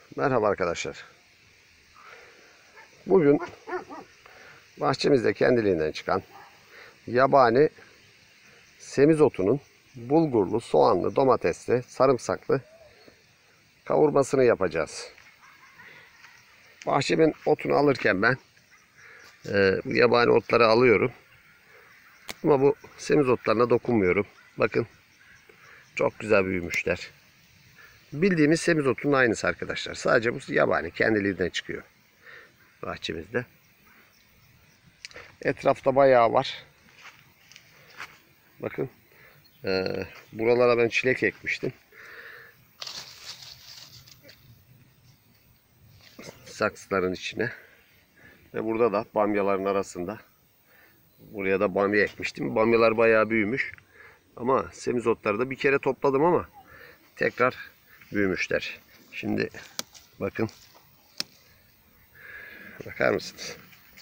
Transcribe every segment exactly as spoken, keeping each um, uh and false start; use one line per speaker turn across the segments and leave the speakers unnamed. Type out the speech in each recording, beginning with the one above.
Merhaba arkadaşlar. Bugün bahçemizde kendiliğinden çıkan yabani semizotunun bulgurlu, soğanlı, domatesli, sarımsaklı kavurmasını yapacağız. Bahçemin otunu alırken ben e, bu yabani otları alıyorum. Ama bu semizotlarına dokunmuyorum. Bakın çok güzel büyümüşler. Bildiğimiz semizotunun aynısı arkadaşlar. Sadece bu yabani kendiliğinden çıkıyor bahçemizde. Etrafta bayağı var. Bakın. Ee, buralara ben çilek ekmiştim. Saksıların içine. Ve burada da bamyaların arasında. Buraya da bamya ekmiştim. Bamyalar bayağı büyümüş. Ama semizotları da bir kere topladım ama tekrar büyümüşler. Şimdi bakın. Bakar mısınız?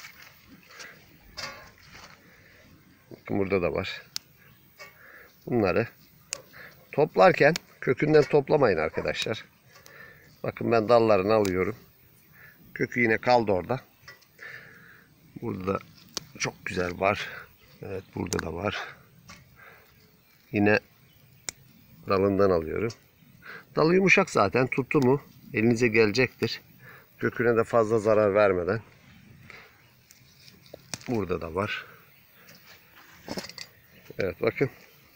Bakın burada da var. Bunları toplarken kökünden toplamayın arkadaşlar. Bakın ben dallarını alıyorum. Kökü yine kaldı orada. Burada çok güzel var. Evet, burada da var. Yine dalından alıyorum. Dalı yumuşak zaten. Tuttu mu elinize gelecektir. Köküne de fazla zarar vermeden. Burada da var. Evet, bakın.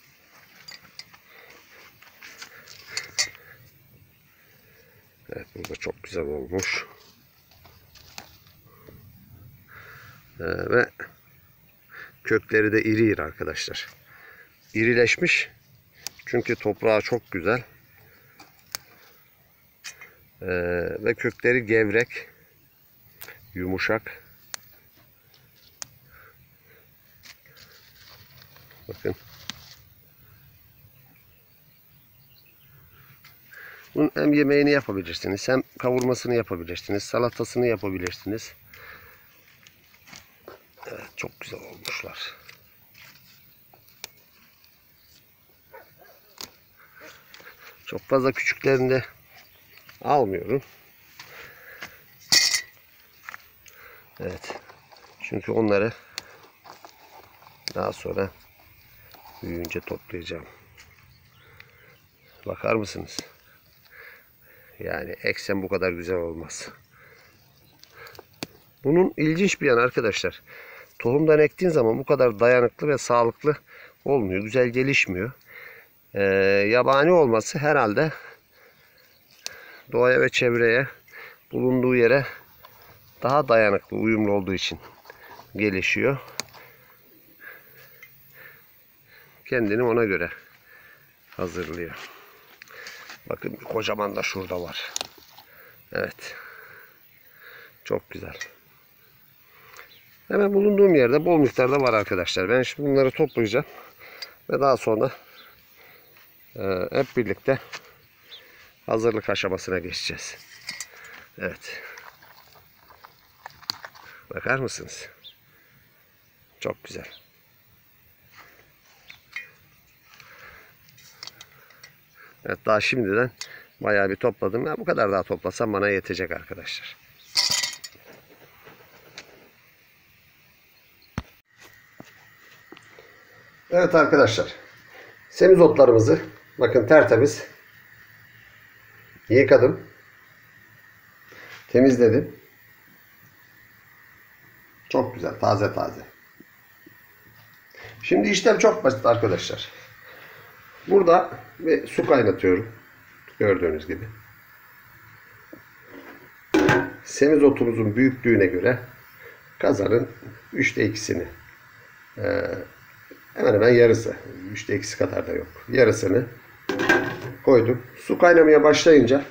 Evet, burada çok güzel olmuş. Ee, ve kökleri de iri iri arkadaşlar. İrileşmiş. Çünkü toprağı çok güzel. Ee, ve kökleri gevrek. Yumuşak. Bakın. Bunun hem yemeğini yapabilirsiniz, hem kavurmasını yapabilirsiniz, salatasını yapabilirsiniz. Evet, çok güzel olmuşlar. Çok fazla küçüklerini de almıyorum. Evet. Çünkü onları daha sonra büyüyünce toplayacağım. Bakar mısınız? Yani eksen bu kadar güzel olmaz. Bunun ilginç bir yanı arkadaşlar. Tohumdan ektiğin zaman bu kadar dayanıklı ve sağlıklı olmuyor. Güzel gelişmiyor. Ee, yabani olması herhalde doğaya ve çevreye, bulunduğu yere daha dayanıklı, uyumlu olduğu için gelişiyor. Kendini ona göre hazırlıyor. Bakın kocaman da şurada var. Evet. Çok güzel. Hemen bulunduğum yerde bol miktarda var arkadaşlar. Ben şimdi bunları toplayacağım. Ve daha sonra e, hep birlikte hazırlık aşamasına geçeceğiz. Evet. Bakar mısınız? Çok güzel. Evet, daha şimdiden bayağı bir topladım. Ya bu kadar daha toplasam bana yetecek arkadaşlar. Evet arkadaşlar. Semizotlarımızı bakın tertemiz yıkadım. Temizledim. Çok güzel. Taze taze. Şimdi işlem çok basit arkadaşlar. Burada bir su kaynatıyorum. Gördüğünüz gibi. Semizotumuzun büyüklüğüne göre kazanın üçte ikisini, ee, hemen hemen yarısı, üçte ikisi kadar da yok, yarısını koydum. Su kaynamaya başlayınca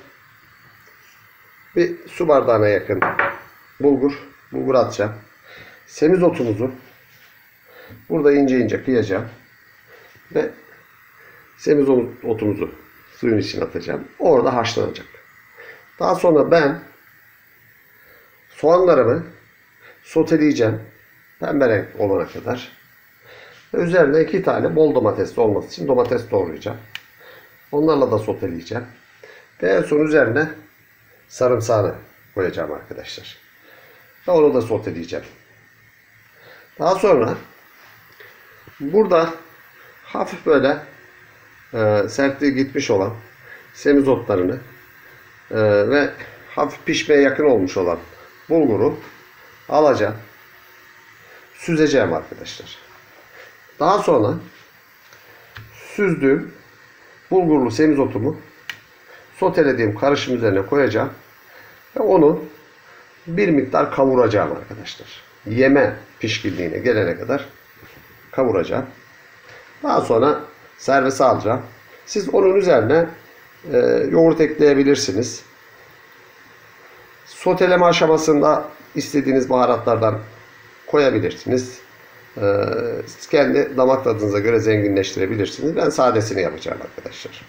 bir su bardağına yakın bulgur bulgur atacağım. Semizotumuzu burada ince ince kıyacağım ve semizotumuzu suyun içine atacağım. Orada haşlanacak. Daha sonra ben soğanlarımı soteleyeceğim. Pembe renk olana kadar. Ve üzerine iki tane bol domatesli olması için domates doğrayacağım. Onlarla da soteleyeceğim. Ve en son üzerine sarımsağını koyacağım arkadaşlar. Ve onu da soteleyeceğim. Daha sonra burada hafif böyle e, sertliği gitmiş olan semizotlarını e, ve hafif pişmeye yakın olmuş olan bulguru alacağım. Süzeceğim arkadaşlar. Daha sonra süzdüğüm bulgurlu semizotumu sotelediğim karışım üzerine koyacağım. Ve onu bir miktar kavuracağım arkadaşlar. Yeme pişkinliğine gelene kadar kavuracağım. Daha sonra servise alacağım. Siz onun üzerine e, yoğurt ekleyebilirsiniz. Soteleme aşamasında istediğiniz baharatlardan koyabilirsiniz. E, siz kendi damak tadınıza göre zenginleştirebilirsiniz. Ben sadesini yapacağım arkadaşlar.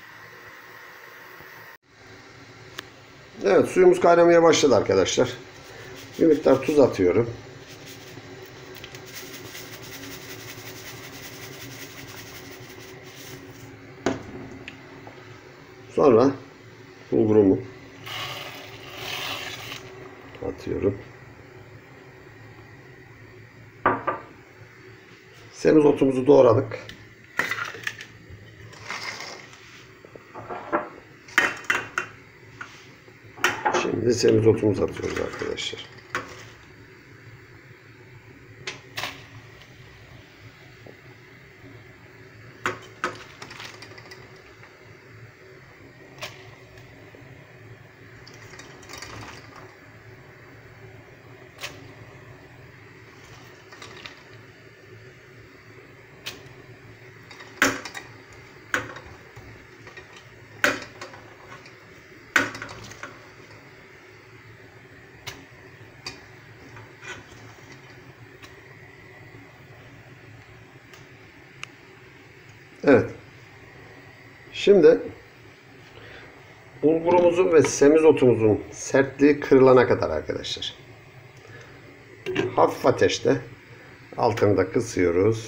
Evet, suyumuz kaynamaya başladı arkadaşlar. Bir miktar tuz atıyorum. Sonra bulgurumu atıyorum. Semizotumuzu doğradık. Şimdi semizotumuzu atıyoruz arkadaşlar. Evet. Şimdi bulgurumuzun ve semizotumuzun sertliği kırılana kadar arkadaşlar. Hafif ateşte altını da kısıyoruz.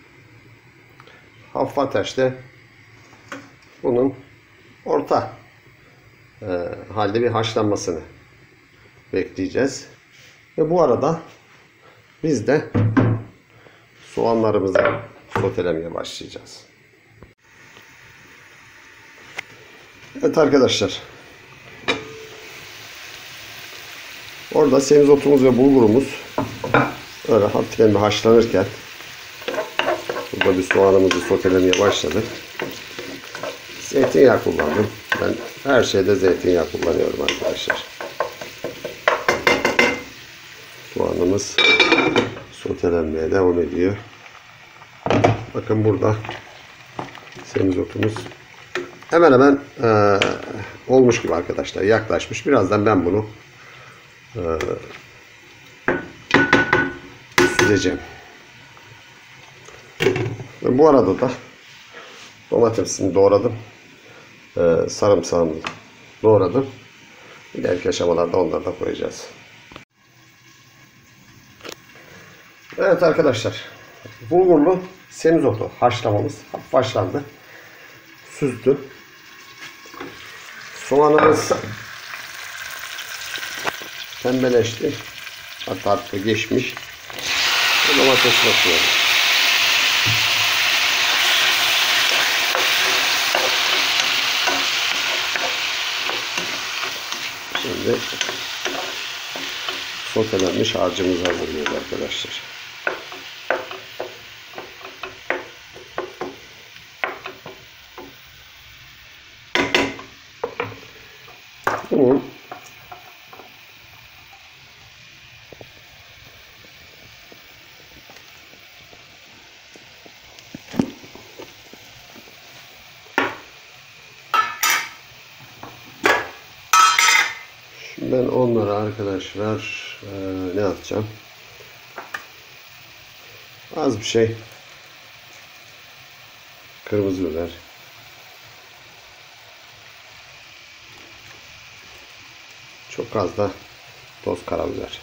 Hafif ateşte bunun orta e, halde bir haşlanmasını bekleyeceğiz. Ve bu arada biz de soğanlarımızı sotelemeye başlayacağız. Evet arkadaşlar. Orada semizotumuz ve bulgurumuz öyle hafiften bir haşlanırken burada bir soğanımızı sotelemeye başladık. Zeytinyağı kullandım. Ben her şeyde zeytinyağı kullanıyorum arkadaşlar. Soğanımız sotelenmeye devam ediyor. Bakın burada semizotumuz hemen hemen e, olmuş gibi arkadaşlar. Yaklaşmış. Birazdan ben bunu e, süzeceğim. Ve bu arada da domatesimi doğradım. E, sarımsağımı doğradım. İleriki aşamalarda onları da koyacağız. Evet arkadaşlar. Bulgurlu semizotu haşlamamız hafif haşlandı. Süzdüm. Soğanımız pembeleşti. Hatta hatta geçmiş. Ve domates bakıyorum. Şimdi sotelenmiş harcımızı hazırlıyoruz arkadaşlar. Bunun ben onlara arkadaşlar e, ne atacağım? Az bir şey kırmızı biber. Çok az da toz karabiber.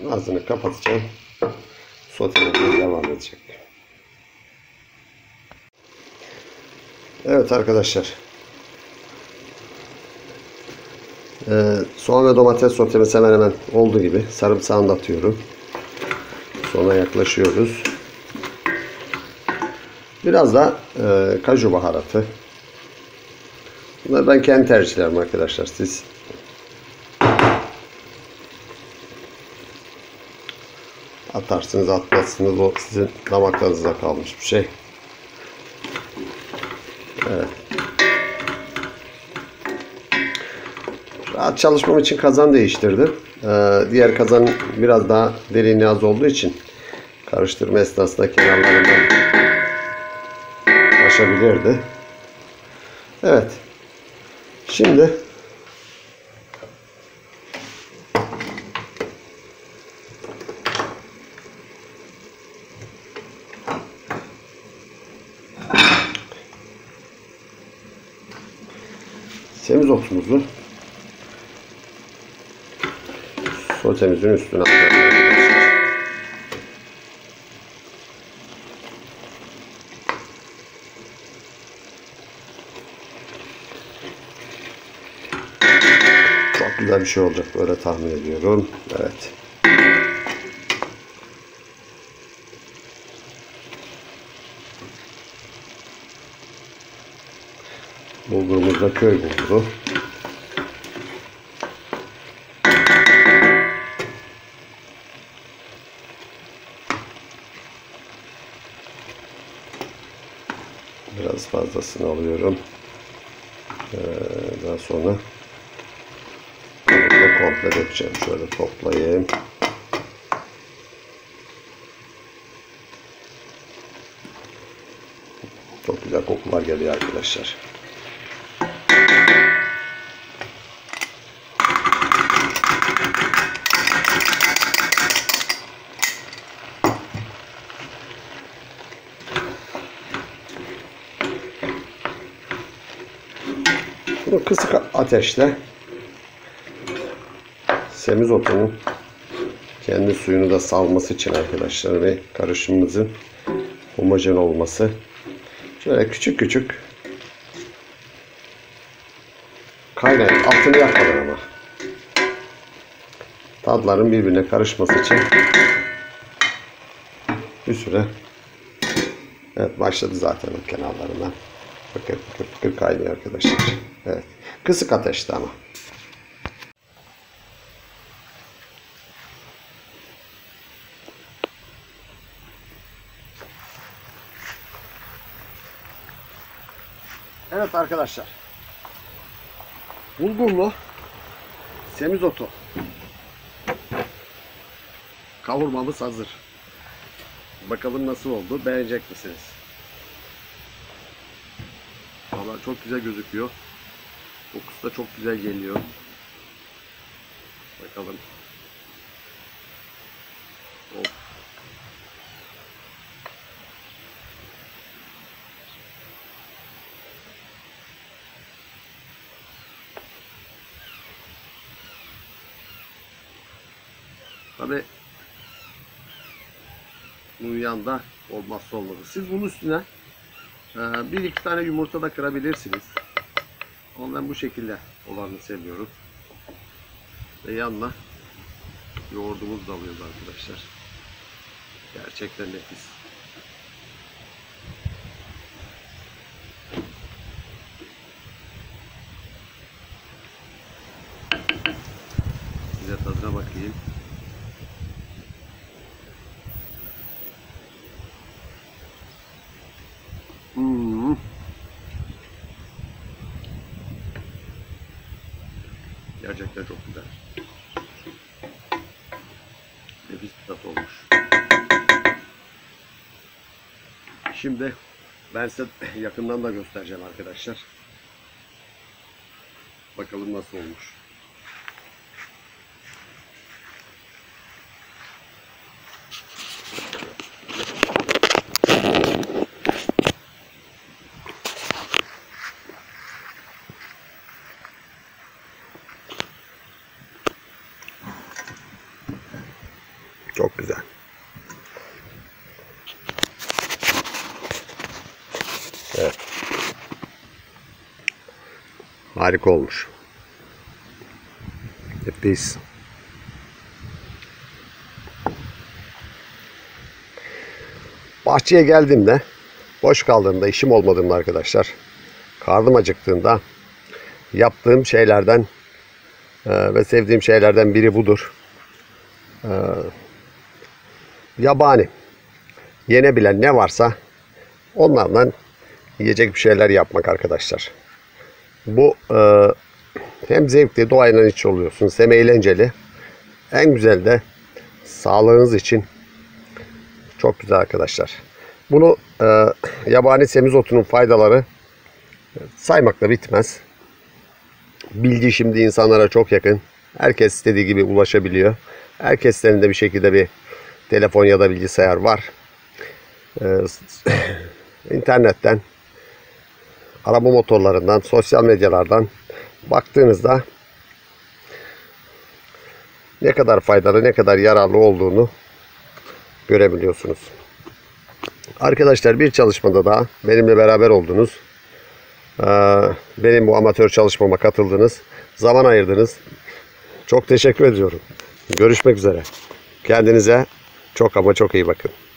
Ağzını kapatacağım. Sotemeye devam edecek. Evet arkadaşlar. Ee, soğan ve domates sotemiz hemen hemen olduğu gibi. Sarımsağını da atıyorum. Sona yaklaşıyoruz. Biraz da e, kaju baharatı. Bunlar ben kendi tercihlerim arkadaşlar. Siz atarsınız atmazsınız. O sizin damak tadınıza kalmış bir şey. Evet. Rahat çalışmam için kazan değiştirdim. Ee, diğer kazan biraz daha derinliği az olduğu için karıştırma esnasında kenarlarından aşabilirdi. Evet. Şimdi semizotumuzu sotemizin üstüne atıyoruz. Çok güzel bir şey olacak böyle tahmin ediyorum. Evet. Bulgurumuz da köy bulguru. Biraz fazlasını alıyorum. Ee, daha sonra bunu komple dökeceğim. Şöyle toplayayım. Çok güzel kokular geliyor arkadaşlar. Bunu kısık ateşte semizotunun kendi suyunu da salması için arkadaşlar ve karışımımızın homojen olması. Şöyle küçük küçük kaynayın. Altını yakmadan ama. Tatların birbirine karışması için bir süre. Evet, başladı zaten o kenarlarından. Bakın fıkır fıkır kaynıyor arkadaşlar. Evet. Kısık ateşte ama. Evet arkadaşlar. Bulgurlu semizotu kavurmamız hazır. Bakalım nasıl oldu? Beğenecek misiniz? Vallahi çok güzel gözüküyor. Kokusu da çok güzel geliyor. Bakalım. Of. Tabii bunun yanında olmazsa olmazı. Siz bunun üstüne bir iki tane yumurta da kırabilirsiniz. Ama ben bu şekilde olanı seviyorum. Ve yanına yoğurdumuzu da alıyoruz arkadaşlar. Gerçekten nefis. Size tadına bakayım. Hmm. Gerçekten çok güzel. Nefis bir tat olmuş. Şimdi ben size yakından da göstereceğim arkadaşlar. Bakalım nasıl olmuş. Çok güzel. Evet. Harika olmuş. Nefis. Bahçeye geldiğimde, boş kaldığımda, işim olmadığında arkadaşlar, karnım acıktığında yaptığım şeylerden e, ve sevdiğim şeylerden biri budur. E, yabani. Yenebilen ne varsa onlardan yiyecek bir şeyler yapmak arkadaşlar. Bu e, hem zevkli, doğayla iç oluyorsunuz, hem eğlenceli. En güzel de sağlığınız için çok güzel arkadaşlar. Bunu e, yabani semizotunun faydaları saymakla bitmez. Bilgi şimdi insanlara çok yakın. Herkes istediği gibi ulaşabiliyor. Herkeslerin de bir şekilde bir telefon ya da bilgisayar var. Ee, internetten, araba motorlarından, sosyal medyalardan baktığınızda ne kadar faydalı, ne kadar yararlı olduğunu görebiliyorsunuz. Arkadaşlar, bir çalışmada daha benimle beraber oldunuz. Benim bu amatör çalışmama katıldınız. Zaman ayırdınız. Çok teşekkür ediyorum. Görüşmek üzere. Kendinize çok ama çok iyi bakın.